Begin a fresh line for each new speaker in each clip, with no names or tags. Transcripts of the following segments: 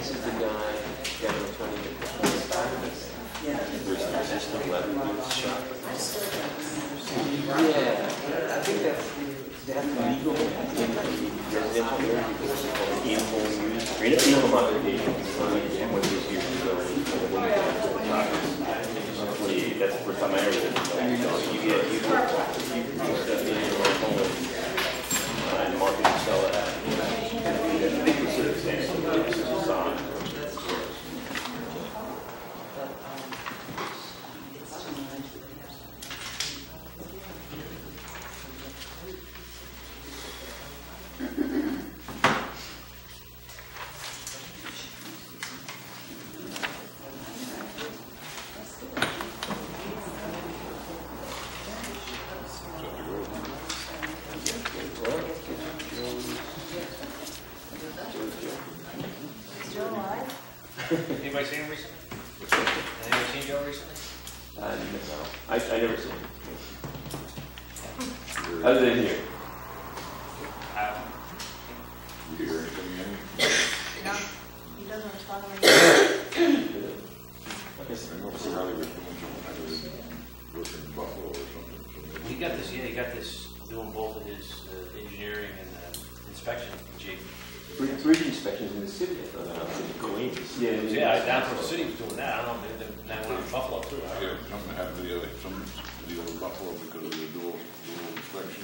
this is the guy down in 2025. Yeah. There's an assistant letter booth shop. Yeah, I think that's legal in the residential area because it's called in-home use. In-home occupation. And what this year is going that's the first time I ever did it. So you step in your home and market and sell it at. They consider the same. So this is a sign.
Anybody seen him recently? Anybody seen Joe recently?
No. I never seen him. Other than here.
You hear anything, Annie?
No, he doesn't respond to me.
I know Riley was doing something kind of working in Buffalo or something. So
He got this doing both of his engineering and inspection jig.
Bridge inspections in the city, I thought, in Queens.
Yeah, down from the city was doing that. I don't know, they went to Buffalo too.
yeah, something happened to the other, some deal with Buffalo because of the dual inspection.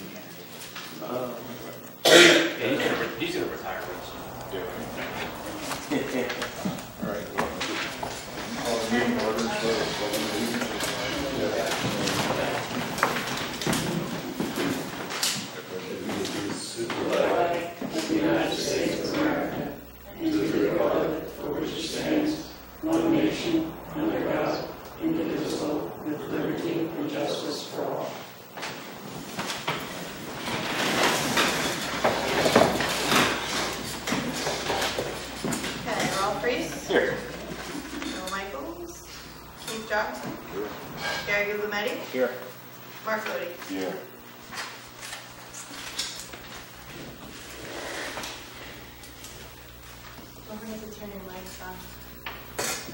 Yeah, he's gonna retire real soon.
Yeah. All right. Well, meeting order,
United States of America, and to the republic for which it stands, one nation, under God, indivisible, with liberty and justice for all.
Okay, Ralph Reese,
Here.
Bill Michaels, Keith Johnson,
Sure.
Gary Lumetti,
Here.
Mark Bodie.
Yeah.
Don't forget to turn your mics on.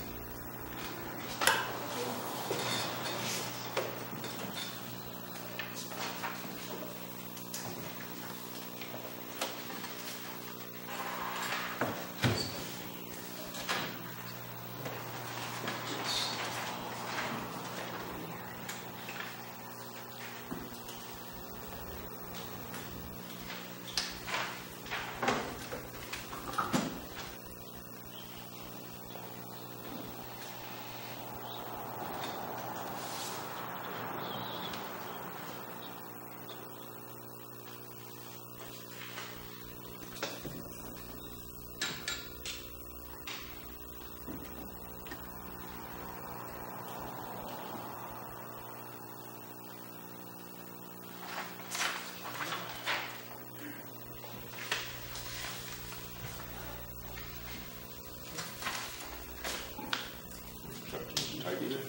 Acceptance type it.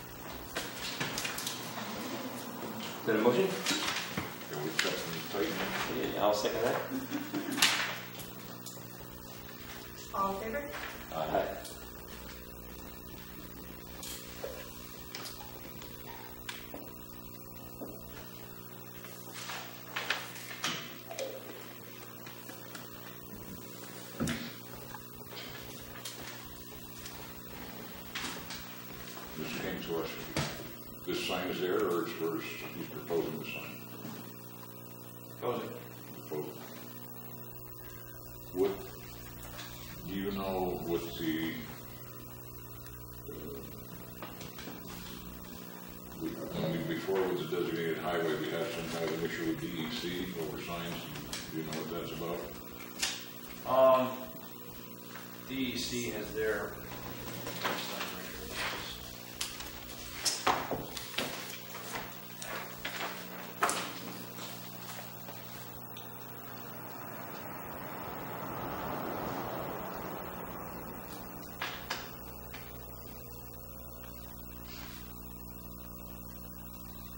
Is that a motion?
Can we acceptance type it?
Yeah, I'll second that.
All in favor?
Aye.
This came to us. This sign is there, or it's first, he's proposing the sign?
Proposing.
Proposing. What, do you know what the, I mean, before it was a designated highway, we had some kind of an issue with DEC over signs. Do you know what that's about?
DEC has their.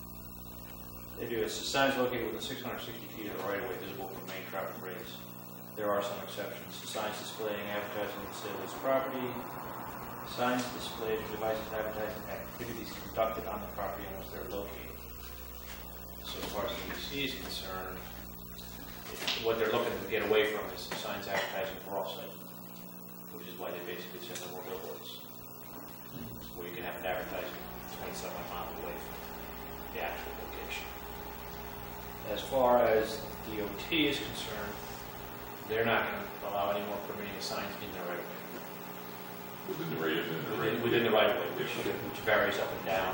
They do. It's the signs located within 660 feet of the right of way visible from main traffic ways. there are some exceptions. Signs displaying advertising and sale of this property, signs displayed or devices advertising activities conducted on the property in which they're located. So as far as the DEC is concerned, what they're looking to get away from is signs advertising for off-site, which is why they basically said no more billboards, where you can have an advertising 27 miles away from the actual location. As far as DOT is concerned, they're not going to allow any more permitting of signs in their right of way. Within the right of way, which varies up and down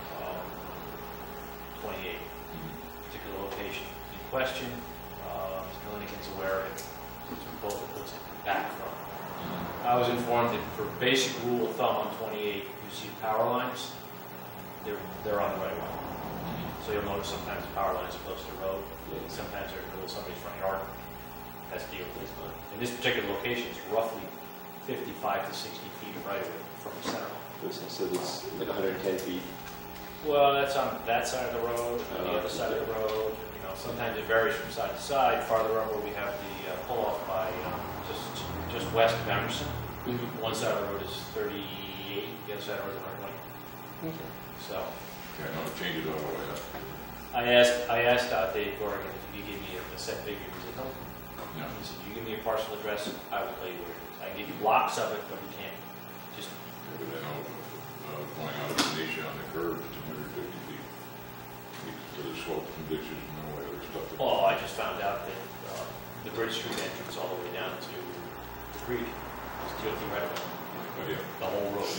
28. Particular location in question, Mr. Milligan's aware of it. It's a proposal puts it back from. I was informed that for basic rule of thumb on 28, you see power lines, they're on the right of way. So you'll notice sometimes the power lines are close to the road, and sometimes they're in the middle of somebody's front yard. That's DOT. In this particular location, it's roughly 55 to 60 feet of right of way from the center line.
So it's like 110 feet.
Well, that's on that side of the road, on the other side of the road. You know, sometimes it varies from side to side. Farther up where we have the pull-off by just west of Emerson. One side of the road is 38, the other side of the road is 120.
Okay.
So.
Yeah, no, it changes all the way up.
I asked Dave Corrigan if he gave me a set figure. He said, no.
No.
He said, you give me a parcel address, I will tell you where it is. I can give you blocks of it, but you can't just.
Yeah, but then going out of Venetia on the curve is 250 feet. To the slope from ditches and no way other stuff.
Oh, I just found out that the Bridge Street entrance all the way down to the creek is DOT right away.
But yeah.
The whole road.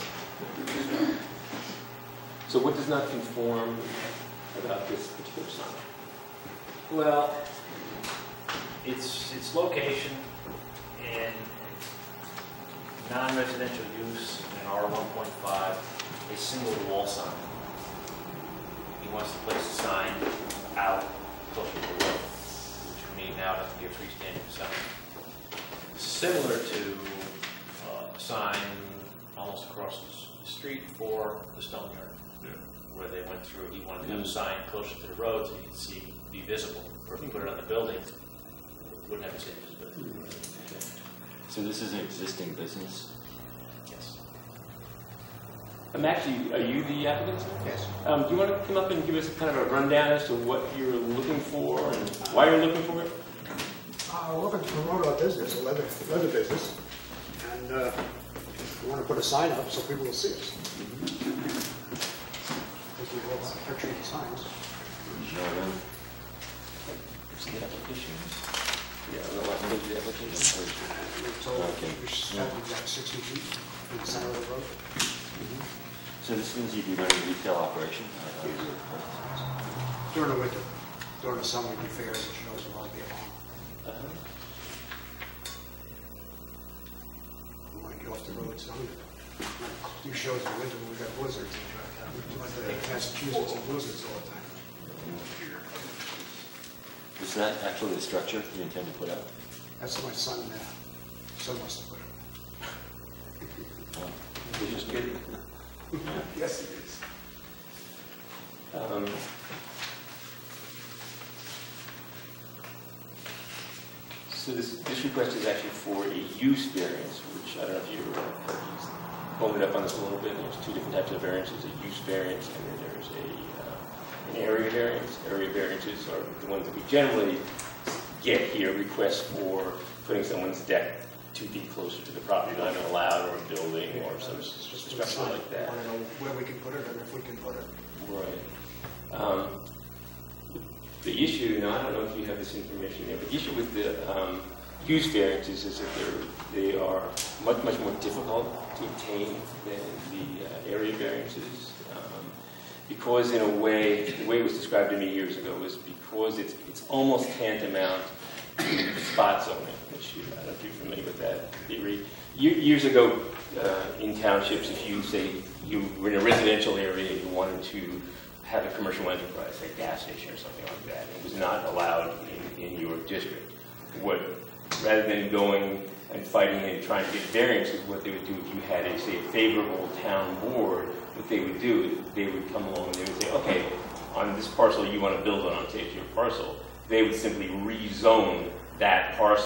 So what does not conform about this particular sign?
Well, its location and non-residential use in R1.5, a single wall sign. He wants to place a sign out closer to the road, which would mean now it has to be a freestanding sign. Similar to a sign almost across the street for the Stone Yard, where they went through. He wanted to have a sign closer to the road so you could see, be visible. Or if you put it on the building, it wouldn't have the same visibility.
So this is an existing business?
Yes.
Actually, are you the applicant, sir?
Yes.
Do you want to come up and give us a kind of a rundown as to what you're looking for and why you're looking for it?
We're looking to promote our business, a leather business, and we want to put a sign up so people will see us. Because we will have pictures and signs.
See the application? Yeah, I don't know what the application is.
We're told we should have exact 60 feet in the center of the road.
So this means you'd be running a retail operation?
During the winter. During the summer, we do fairs and shows, and I'll be along. We want to get off the road, so we do shows in the winter when we've got blizzards. We went to Massachusetts and blizzards all the time.
Is that actually the structure you intend to put up?
That's my son must have put it.
You're just kidding.
Yes, it is.
So this request is actually for a use variance, which I don't know if you opened up on this a little bit. There's two different types of variances: a use variance, and then there's an area variance. Area variances are the ones that we generally get here, requests for putting someone's deck 2 feet closer to the property line allowed, or a building, or some structure like that.
I want to know where we can put it and if we can put it.
Right. The issue, I don't know if you have this information there, but the issue with the use variances is that they are much more difficult to obtain than the area variances. Because in a way, the way it was described to me years ago was because it's almost tantamount to spot zoning, which I don't know if you're familiar with that theory. Years ago, in townships, if you say you were in a residential area and you wanted to have a commercial enterprise, like a gas station or something like that, it was not allowed in your district. Rather than going and fighting and trying to get variances, what they would do if you had a favorable town board, what they would do, they would come along and they would say, okay, on this parcel you want to build it on, say it's your parcel, they would simply rezone that parcel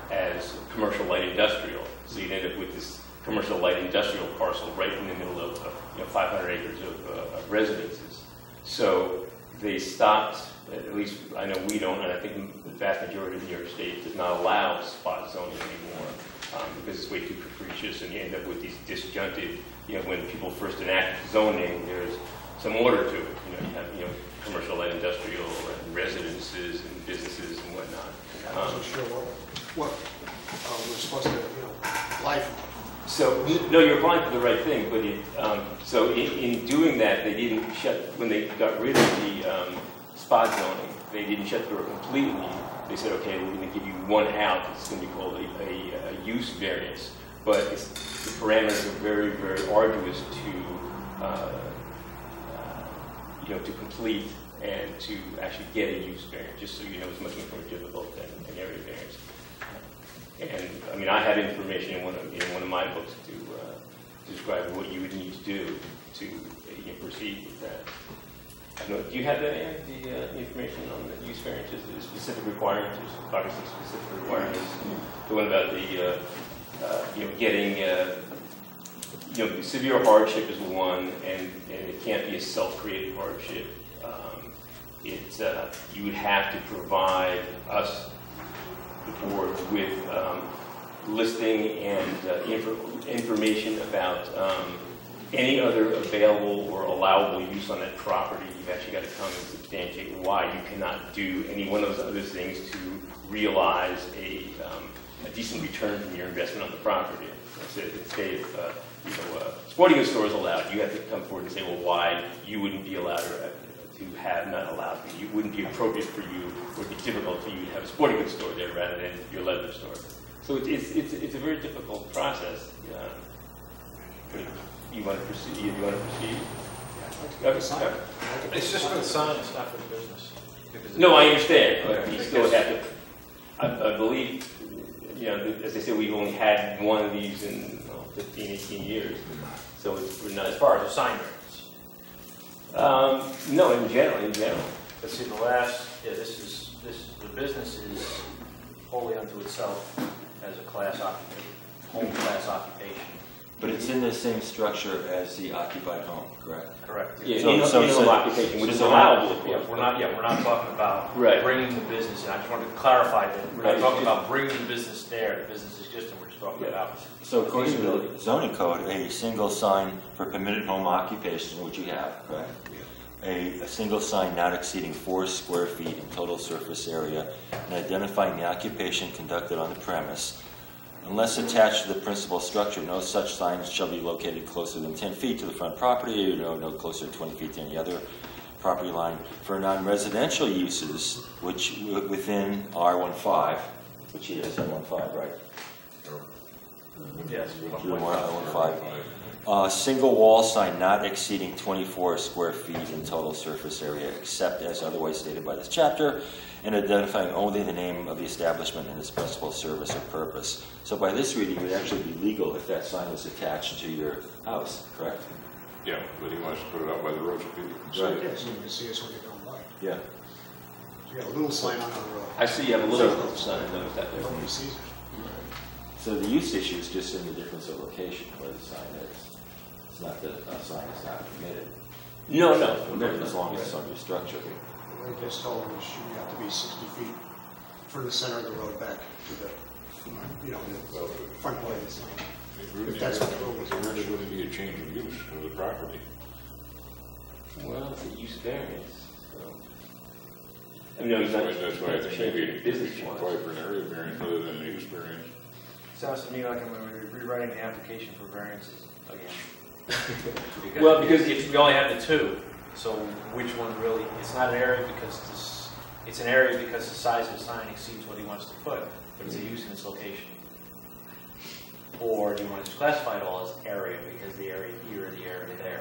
as commercial light industrial. So you'd end up with this commercial light industrial parcel right in the middle of 500 acres of residences. So they stopped, at least I know we don't, and I think the vast majority of New York State does not allow spot zoning anymore because it's way too capricious, and you end up with these disjunted, when people first enact zoning, there's some order to it. You have commercial light industrial and residences and businesses and whatnot.
I wasn't sure what we're supposed to, life.
So, no, you're applying for the right thing, but so in doing that, they didn't when they got rid of the spot zoning, they didn't shut the door completely. They said, okay, we're going to give you one out. It's going to be called a use variance. But the parameters are very, very arduous to complete and to actually get a use variance, just so you know, it's much more difficult than an area variance. And I mean, I had information in one of my books to describe what you would need to do to proceed with that. I don't know, do you have that, Ann, the information on the use variances, the specific requirements, or 5 or 6 specific requirements? The one about the getting severe hardship is one, and it can't be a self-created hardship. You would have to provide us, the board, with listing and information about any other available or allowable use on that property. You've actually got to come and substantiate why you cannot do any one of those other things to realize a decent return from your investment on the property. Say if sporting goods store is allowed, you have to come forward and say, well, why you wouldn't be allowed to have not allowed. It wouldn't be appropriate for you, or it would be difficult for you to have a sporting goods store there rather than your leather store. So it's a very difficult process. You want to proceed? You want to proceed?
It's just for the sign, it's not for the business.
No, I understand, but you still have to. I believe, as I said, we've only had one of these in 15, 18 years, so we're not
As far as the sign variance.
No, in general.
But see, the business is wholly unto itself as a class occupation, home class occupation.
But it's in the same structure as the occupied home, correct?
Correct.
Yeah,
So
in occupation, which is allowable, of course.
We're not talking about
Right.
bringing the business in. I just wanted to clarify that we're
Right.
not talking about bringing the business there. The business is just, and we're just talking about.
So according to the zoning code, a single sign for permitted home occupation, which you have, correct? A single sign not exceeding 4 square feet in total surface area and identifying the occupation conducted on the premise. Unless attached to the principal structure, no such signs shall be located closer than 10 feet to the front property, no closer than 20 feet to any other property line. For non-residential uses, which within R15, which is R15, right?
Yes.
R15. Single wall sign not exceeding 24 square feet in total surface area, except as otherwise stated by this chapter, and identifying only the name of the establishment and its principal service or purpose. So by this reading, it would actually be legal if that sign was attached to your house, correct?
Yeah, but he wants to put it out by the road so people can see
Right.
it.
Yeah, so you can see us when they come by.
Yeah.
So you got a little sign on the road.
I see you have a little sign of those out there.
Nobody sees it.
So the use issue is just in the difference of location where the sign is. It's not that a sign is not permitted.
No.
As long as it's on your structure.
What I just told them is you have to be 60 feet from the center of the road back to the, the front part of the sign. If that's what the road was.
There really wouldn't be a change of use of the property.
Well, it's a use variance. So. I mean,
That's why I think maybe it
business
should apply for an area variance rather than a use variance.
Sounds to me like I'm rewriting the application for variances again. Because if we only have the two, so which one really? It's not an area because it's an area because the size of the sign exceeds what he wants to put, but it's a use in its location. Or do you want to just classify it all as area because the area here and the area there?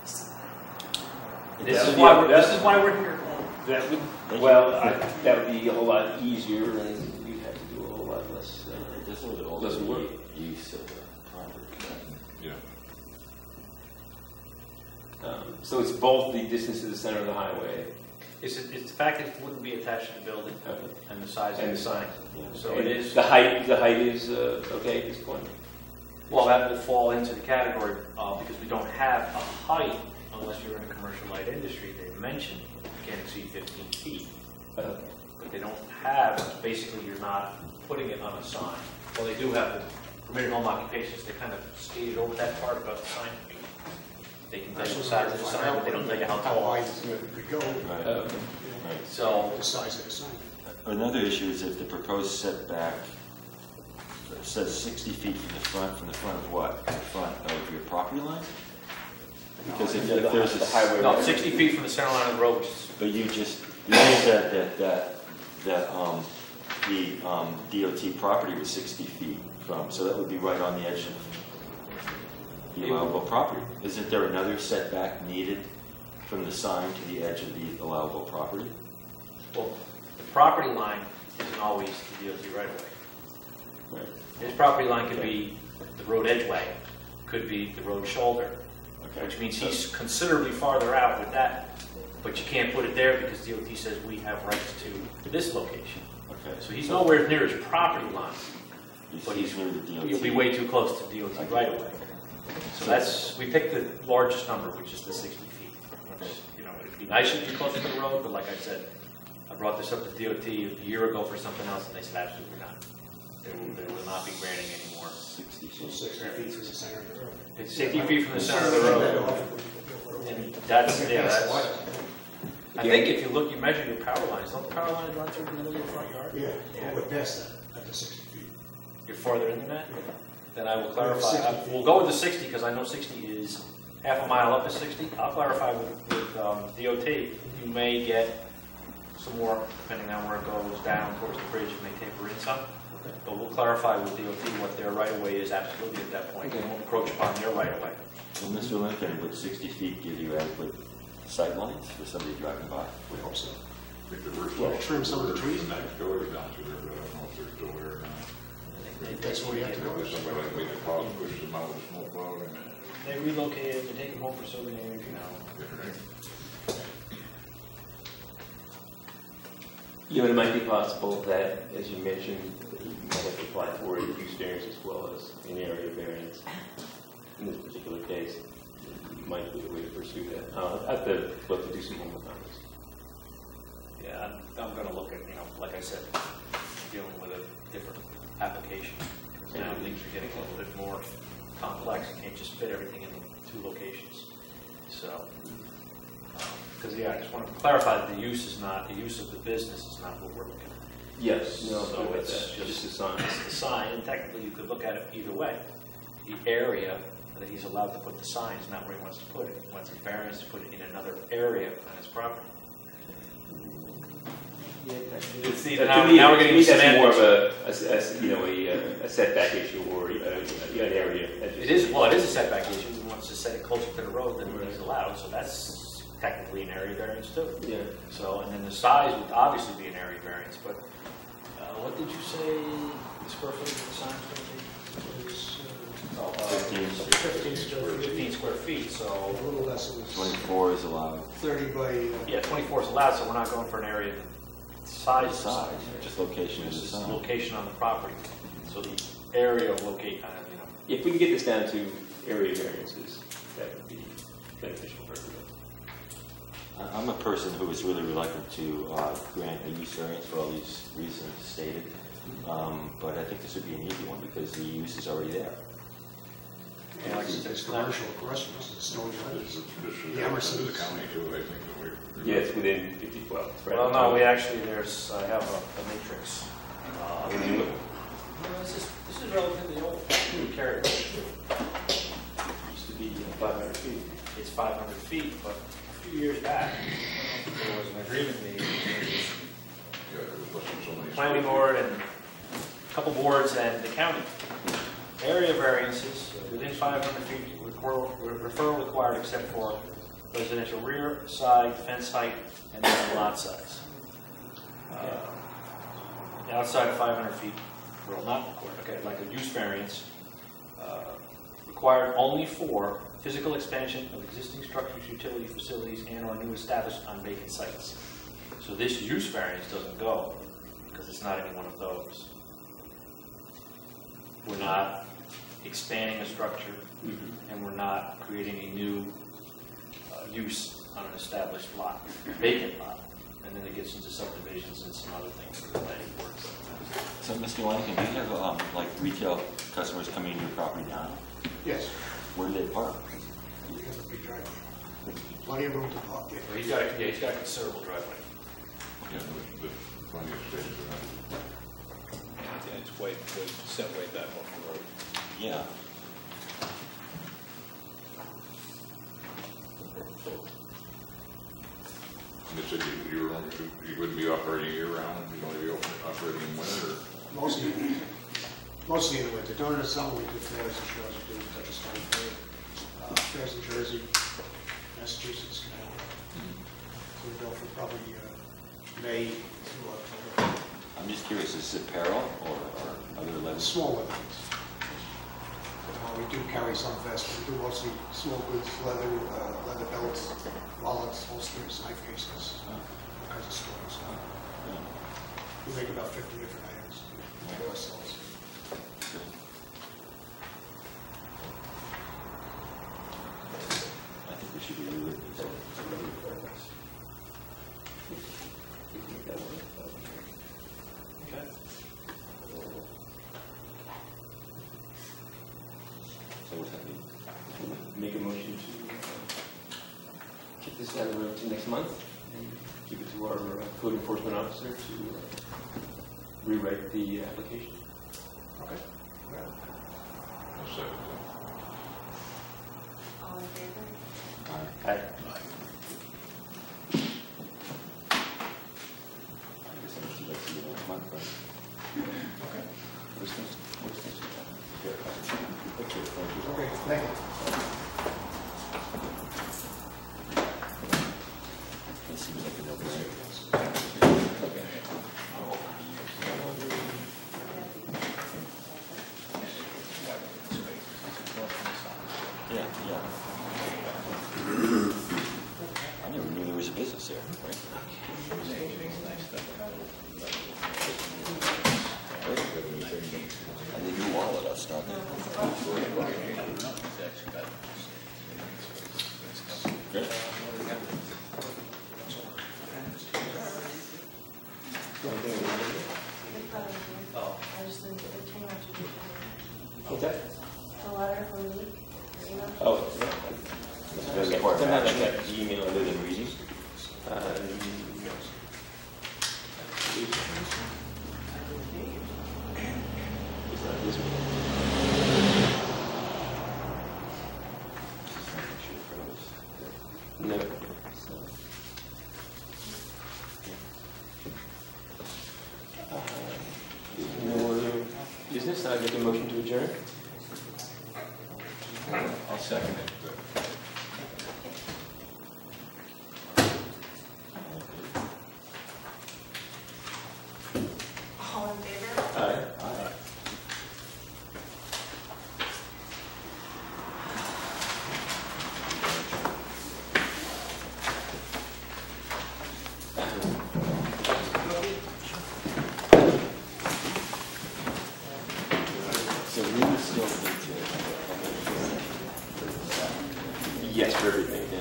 This is why we're here.
That would be a whole lot easier, and we'd have to do a whole lot less.
This would also
Doesn't work.
be use of the property.
Yeah.
So it's both the distance to the center of the highway
It's the fact that it wouldn't be attached to the building
Okay.
and the size
And
of
the
the sign.
Yeah.
So
And
it is,
The height is okay at this point?
well, that will fall into the category, because we don't have a height unless you're in a commercial light industry. They mentioned you can't exceed 15 feet. But they don't have, basically you're not putting it on a sign. Well, they do have the permitted home occupations, they kind of skated over that part about the sign. They can tell you the size of the sign, but they don't tell you how
How
tall.
wide it could go,
Right,
Okay.
right.
So,
the size of the sign.
Another issue is if the proposed setback says 60 feet from the front of what? The front of your property line? Because if
Yeah,
there's
the
a,
highway.
no, 60 feet from the center line of the road, which is,
but you just said that the DOT property was 60 feet from, so that would be right on the edge of the allowable property. Isn't there another setback needed from the sign to the edge of the allowable property?
well, the property line isn't always the DOT right of way.
Right.
His property line could be the road edgeway, could be the road shoulder,
Okay.
which means he's considerably farther out with that. But you can't put it there because DOT says we have rights to this location.
Okay.
So he's nowhere near his property line, but
He's near the DOT.
he'll be way too close to DOT right away. So we picked the largest number, which is the 60 feet. Which, it'd be nice if you're closer to the road, but like I said, I brought this up to DOT a year ago for something else, and they said absolutely not. They will not be granting any more.
60
So
feet.
60 feet from the center of the road.
It's 60 feet from the center of the road. And that's, I think if you measure your power lines, don't the power lines run through the middle of your front yard?
Yeah, we're past that, at the 60 feet.
You're farther in than that? Then I will clarify. We'll go with the 60 because I know 60 is half a mile up is 60. I'll clarify with DOT. You may get some more, depending on where it goes down towards the bridge, it may taper in some. But we'll clarify with DOT what their right-of-way is absolutely at that point. We won't encroach upon their right-of-way.
Well, Mr. Lincoln, would 60 feet give you adequate sight lines for somebody driving by?
We hope so.
I think the worst.
Well, trim some of the trees.
Next door is down through there, but I don't know if they're still there or not.
That's where you have to go.
There's somebody like me that plows, pushes them out with a smoke cloud and
They relocated, they take them home for souvenirs,
different.
It might be possible that, as you mentioned, you might have to apply for a use variance as well as an area variance. In this particular case, it might be the way to pursue that. I'll have to look to do some homework on this.
Yeah, I'm going to look at, like I said, dealing with a different application. Now things are getting a little bit more complex. You can't just fit everything in 2 locations. So, because I just want to clarify that the use of the business is not what we're looking at.
Yes. No,
So
it's
it's
just a sign.
It's the sign, and technically you could look at it either way. The area that he's allowed to put the sign is not where he wants to put it. He wants a variance to put it in another area on his property. See, now we're getting
that's more
semantics.
of a setback issue or an area.
It is a setback issue. He wants to set it closer to the road than he's allowed, so that's technically an area variance too.
Yeah.
So, and then the size would obviously be an area variance, but what did you say the square footage of the sign is going to be? 15 square feet, so,
A little less, it was
24 is allowed.
30 by,
yeah, 24 is allowed, so we're not going for an area size.
Size, just location of the
This is
sign.
location on the property. So the area of locate,
If we can get this down to area variances, that would be beneficial for everybody.
I'm a person who is really reluctant to grant a use variance for all these reasons stated. But I think this would be an easy one because the use is already there.
it's commercial, restaurants, it's no
This is
The Emerson's.
the county too, I think. that we're-
Yeah, it's within 50, well, it's right.
well, no, we actually, I have a matrix. This is relatively old. We carry it.
Used to be 500 feet.
It's 500 feet, but a few years back, there was an agreement made between
Yeah, there was less than so many.
the planning board and a couple boards and the county. Area variances within 500 feet, referral required except for residential rear, side, fence height, and then lot size. Outside of 500 feet, will not required, okay, like a use variance, required only for physical expansion of existing structures, utility facilities, and/or new established on vacant sites. So this use variance doesn't go, because it's not any one of those. We're not expanding a structure, and we're not creating a new use on an established lot, vacant lot. And then it gets into subdivisions and some other things that the planning board does.
So, Mr. Wannigan, do you have, like, retail customers coming into your property now?
Yes,
Where do they park?
we have a big driveway. Plenty of room to park there.
Well, he's got a considerable driveway.
Yeah, the plenty of space around.
Yeah, it's way set way back off the road.
Yeah.
You said you wouldn't be operating year round, you'd only be operating in winter, or?
Mostly in the winter. During the summer, we do fairs and shows, we do the Stone Fair, fairs in Jersey, Massachusetts, Connecticut. So we go from probably May to October.
I'm just curious, is it apparel or other leather?
Small weapons. We do carry some vests, but we do mostly small goods, leather belts, wallets, holsters, knife cases, all kinds of stores. We make about 50 different items ourselves.
I think we should be rewritten.
Okay.
So what's that mean?
Make a motion to kick this down the road to next month and give it to our code enforcement officer to rewrite the application.
Okay.
I'll second
All in favor?
Aye.
I guess I should let you know next month, but.
Okay.
What's this? Okay, thank you.
Okay, thank you.
It seems like a no-brainer. Yeah. I never knew there was a business there, right? And they do all of that stuff. Good.
I just think it came out to be
What's that?
the letter from Lee.
Oh,
That's important.
somehow I got the email other than reading. It's not this one. No. No other business, I'll make a motion to adjourn.
I'll second it.
All in favor?
Aye.
So we would still need to.
Yes, for everything, yeah.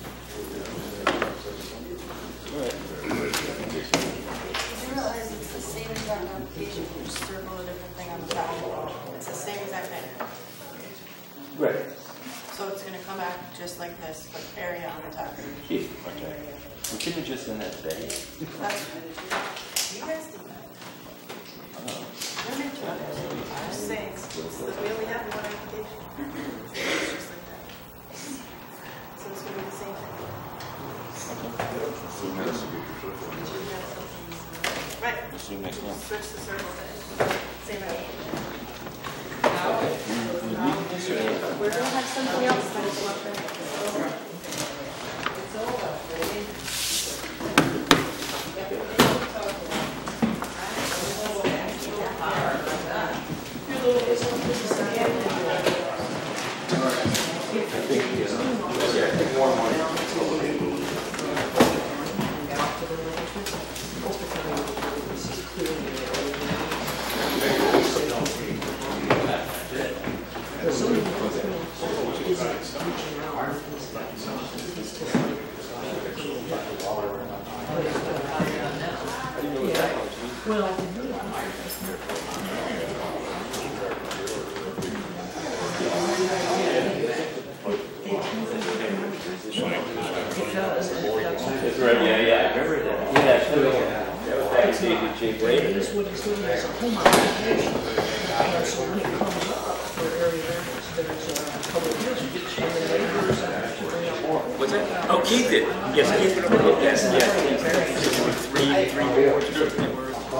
Did you realize it's the same exact application, you just circle a different thing on the top? It's the same exact thing.
Right.
So it's gonna come back just like this, but area on the top.
Yeah.
Okay. We could have just done that today.
That's, you guys did that. You're making it. I'm just saying, we only have one application. It's just like that. So it's gonna be the same thing.
See you next,
Right,
see you next month.
switch the circle to same application. We're gonna have something else that is up there.
I think more and more. That's right, yeah, I remember that. Yeah, that was back in the days of Jay Brady.
Is what he's doing is a home occupation. And so when it comes up for area variance, there's a couple of years, you get some of the neighbors and actually bring up more.
What's that? Oh, Keith did. Yes, Keith did. Yes, yes. Three boards or something.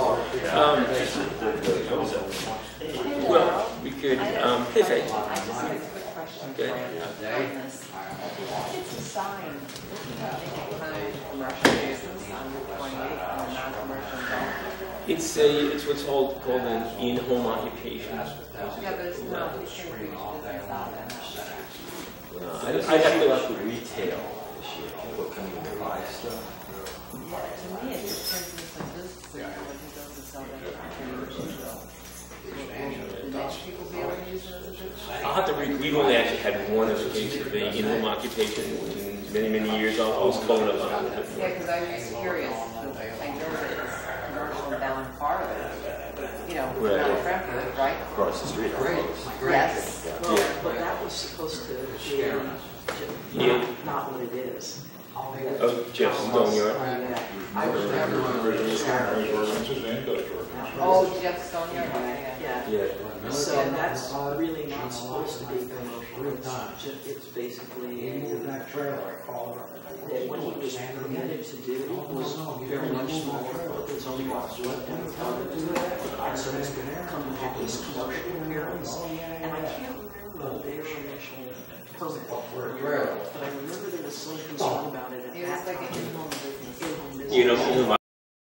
Well, we could, hey, Faye.
I just have a quick question
Okay.
on this. It's a sign, I think it kind of commercial business on Route 28 or non-commercial zone.
It's what's called an in-home occupation.
Yeah, but it's not, it's in business out there.
I'd have
About
to,
the retail issue, what can you buy stuff?
Yeah, to me, it just turns into some business, like he does to sell that property. Will the next people be able to use it as a business?
I'll have to read, we've only actually had one of the cases of a in-home occupation in many, many years. I'll call it up on it.
Yeah, because I was just curious, because I know that it's commercial down farther, you know,
Right.
not Brentford, right?
Across the street.
Yes.
Well, but that was supposed to be
Yeah.
not what it is.
Oh, Jeff's Stoneyard.
I was never.
Ordinances and Dutch ordinances.
Oh, Jeff Stonier, yeah.
Yeah.
So that's really not supposed to be commercial. It's basically that what he was permitted to do was very much smaller, but there's only what's left in the town to do it. And so it's going to come to have this commercial appearance. And I can't remember their initial permit. But I remember there was some concern about it.
It was like an in-home business.
In-home business.
You know,